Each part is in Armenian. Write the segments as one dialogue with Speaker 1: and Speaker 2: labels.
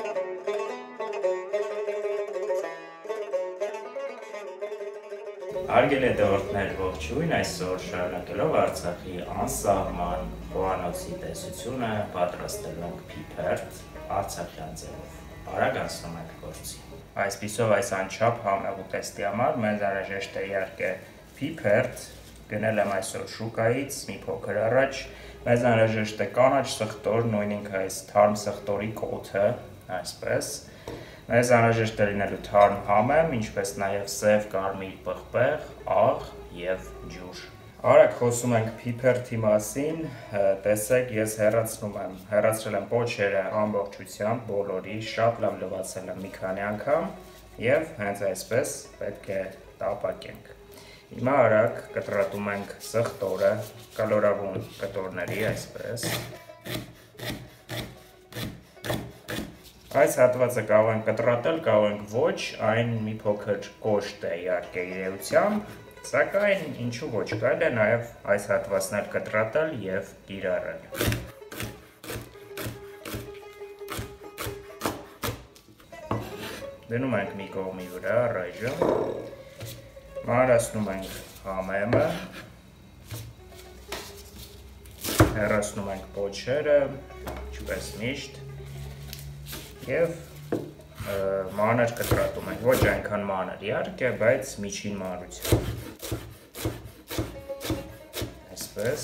Speaker 1: Հարգելի դեպորտներ ողջույն, այսօր շարունակելով Արցախի անսահման խոհանոցի տեսությունը պատրաստել ենք Փիփերթ Արցախյան ձևով։ Արագ անցնում ենք գործի։ Այսպիսով այս անչափ համեղ ուտեստի համար մեզ անհրաժեշտ է իհարկե Փիփերթ, գնել եմ այսօր շուկայից մի փոքր առաջ, մեզ անհրաժեշտ է կանաչ սխտոր, նույնինք այս Թարմ սխտորի կոթը, այսպես։ Մեզ անհրաժեշտ է լինելու Թարմ համեմ, ինչպես նաև սև, կարմիր, պղպեղ, աղ և ջուր։ Արագ խոսում ենք Փիփերթի մասին, տեսեք, ես հեռացրել եմ պոչերը ամբողջությամբ, բոլորի, շատ լավ լվացել եմ մի քանի անգամ և հենց այսպես պետք է տապակենք։ Հիմա արագ կտրատում ենք սխտորը, կալորավուն կտորների, այսպես։ Այս հատվածը կարող ենք կտրատել, կարող ենք ոչ, այն մի փոքր կոշտ է իհարկե իր էությամբ, սակայն ինչու ոչ, կարելի է նաև այս հատվածն էլ կտրատել և կիրառել։ Դնում ենք մի կողմի վրա առայժմ, մանրացնում ենք համեմը, հեռացնում ենք պոչերը, ինչպես միշտ, և մանր կտրատում ենք, ոչ այնքան մանր իհարկե, բայց միջին մանրությամբ։ Այսպես։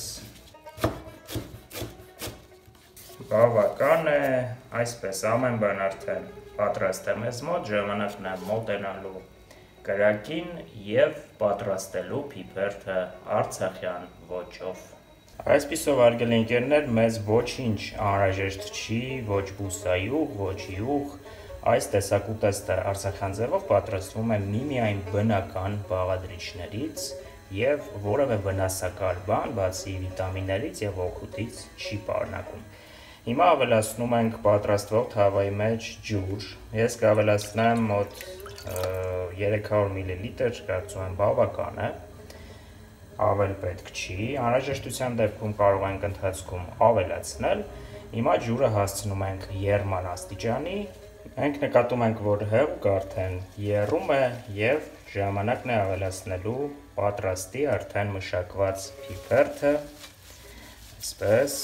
Speaker 1: Բավական է, այսպես ամեն բան արդեն պատրաստ է մեզ մոտ, ժամանակն է մոտենալու կրակին և պատրաստելու Փիփերթը Արցախյան ոճով։ Այսպիսով արգելի ընկերներ, մեզ ոչինչ անհրաժեշտ չի, ոչ բուսայուղ, ոչ յուղ, այս տեսակ ուտեստը արցախյան ձևով պատրաստվում է միմիայն բնական բաղադրիչներից և որևէ վնասակար բան, բացի վիտամիններից և օգուտից չի պարունակում։ Հիմա ավելացնում ենք պատրաստվող թավայի մեջ ջուր, ես կավելացնեմ մոտ 300 մլ, կարծում եմ բավական է, ավել պետք չի, անհրաժեշտության դեպքում կարող ենք ընթացքում ավելացնել, հիմա ջուրը հասցնում ենք եռման աստիճանի, մենք նկատում ենք, որ հեղուկ արդեն եռում է և ժամանակն է ավելացնելու պատրաստի արդեն մշակված Փիփերթը, այսպես,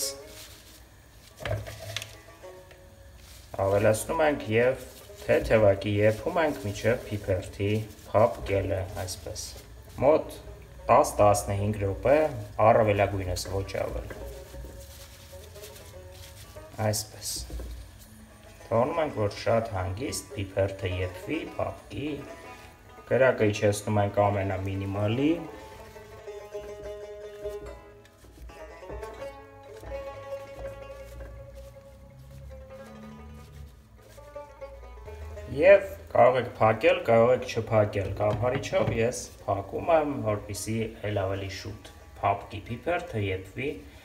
Speaker 1: ավելացնում ենք և թեթևակի եփում ենք մինչև Փիփերթի փափկելը, այսպես, մոտ 10-15 րոպե, առավելագույնս ոչ ավել, այսպես, թողնում ենք, որ շատ հանգիստ Փիփերթը եփվի, փափկի, կրակը իջեցնում ենք ամենամինիմալի, և կարող եք փակել, կարող եք չփակել, կափարիչով ես փակում եմ, որպեսզի էլ ավելի շուտ փափկի Փիփերթը, եփվի։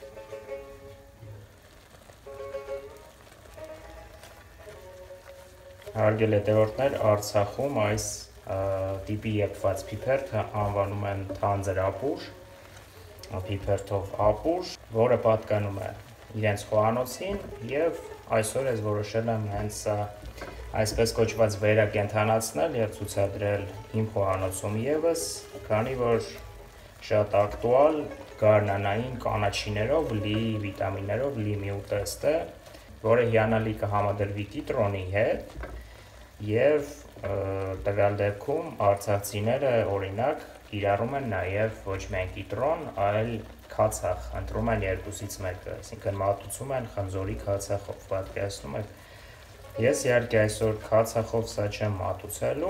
Speaker 1: Հարգելի հետևորդներ, Արցախում այս տիպի եփված Փիփերթը անվանում են թանձր ապուր, Փիփերթով ապուր, որը պատկանում է իրենց խոհանոցին և այսօր ես որոշել եմ հենց այսպես կոչված վերակենդանացնել և ցուցադրել իմ խոհանոցում ևս, քանի որ շատ ակտուալ, գարնանային կանաչիներով լի, վիտամիններով լի մի ուտեստ է, որը հիանալի կհամադրվի կիտրոնի հետ և տվյալ դեպքում արցախցիները օրինակ կիրառում են նաև ոչ միայն կիտրոն, այլ քացախ, ընտրում են երկուսից մեկը, այսինքն մատուցում են խնձորի քացախով, պատկերացնում եք։ Ես իհարկե այսօր քացախով սա չեմ մատուցելու,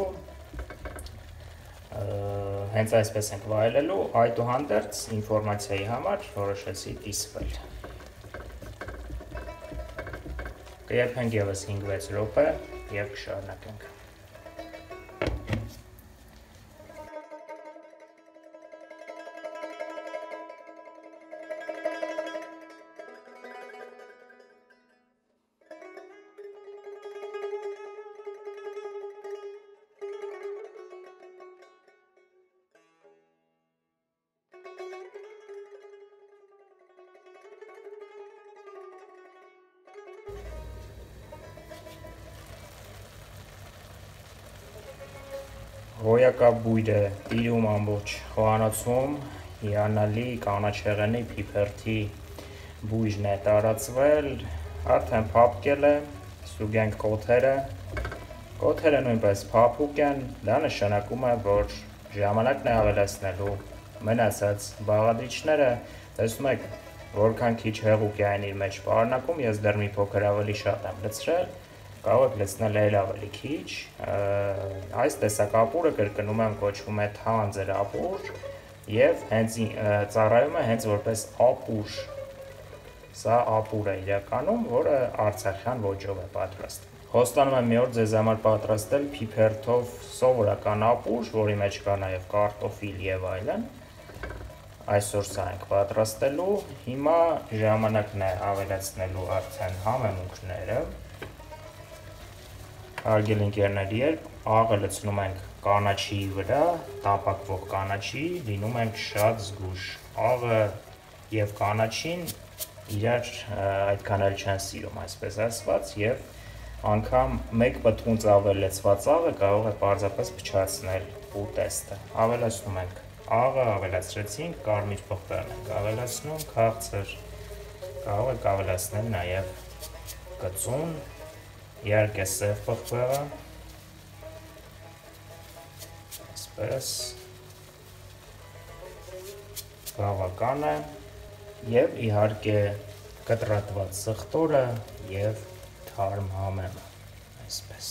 Speaker 1: հենց այսպես ենք վայելելու, այդուհանդերձ ինֆորմացիայի համար որոշեցի կիսվել։ Կեփենք ևս 5-6 րոպե և կշարունակենք։ հոյակապ բույրը տիրում ամբողջ խոհանոցում, հիանալի կանաչեղենի Փիփերթի բույրն է տարածվել, արդեն փափկել է, ստուգենք կոթերը, կոթերը նույնպես փափուկ են, դա նշանակում է, որ ժամանակն է ավելացնելու մնացած բաղադրիչները, տեսնում եք, որքան քիչ հեղուկ է այն իր մեջ պարունակում, ես դեռ մի փոքր ավելի շատ եմ լցրել, կարող եք լցնել էլ ավելի քիչ, այս տեսակ ապուրը կրկնում եմ կոչվում է թանձր ապուր և ծառայում է հենց որպես ապուր, սա ապուր է իրականում, որը արցախյան ոճով է պատրաստվում։ Խոստանում եմ մի օր ձեզ համար պատրաստել Փիփերթով սովորական ապուր, որի մեջ կա նաև կարտոֆիլ և այլն, այսօր սա ենք պատրաստելու, հիմա ժամանակն է ավելացնելու արդեն համեմունքները, հարգելի ընկերներ, երբ աղը լցնում ենք կանաչի վրա, տապակվող կանաչի, լինում ենք շատ զգույշ, աղը և կանաչին իրար այդքան էլ չեն սիրում, այսպես ասված, և անգամ մեկ պտղունց ավել լցված աղը կարող է պարզապես փչացնել ուտեստը, ավելացնում ենք աղը, ավելացրեցինք, կարմիր պղպեղն ենք ավելացնում, քաղցր, կարող եք ավելացնել նաև կծուն, իհարկե սև պղպեղը, այսպես, բավական է, և իհարկե կտրատված սխտորը և թարմ համեմը, այսպես։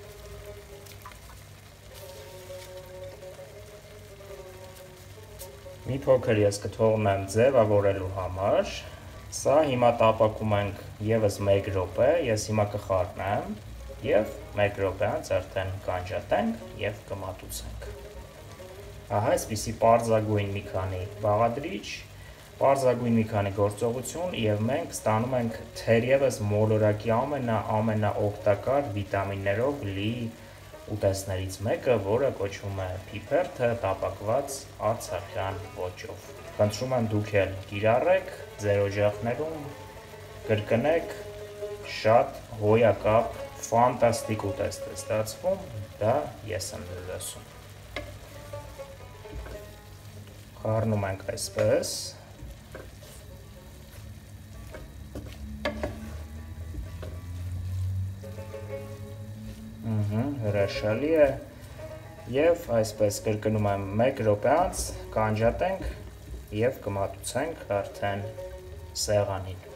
Speaker 1: Մի փոքր ես կթողնեմ ձևավորելու համար, սա հիմա տապակում ենք ևս 1 րոպե, ես հիմա կխառնեմ և 1 րոպե անց արդեն կանջատենք և կմատուցենք։ Ահա այսպիսի պարզագույն մի քանի բաղադրիչ, պարզագույն մի քանի գործողություն և մենք ստանում ենք թերևս մոլորակի ամենաօգտակար վիտամիններով լի ուտեստներից մեկը, որը կոչվում է Փիփերթը տապակված արցախյան ոճով։ Խնդրում եմ դուք էլ կիրառեք ձեր օջախներում, կրկնեք, շատ հոյակապ, ֆանտաստիկ ուտեստ է ստացվում, դա ես եմ ձեզ ասում։ Խառնում ենք այսպես։ Հրաշալի է և այսպես կրկնում եմ 1 րոպե անց կանջատենք և կմատուցենք արդեն սեղանին։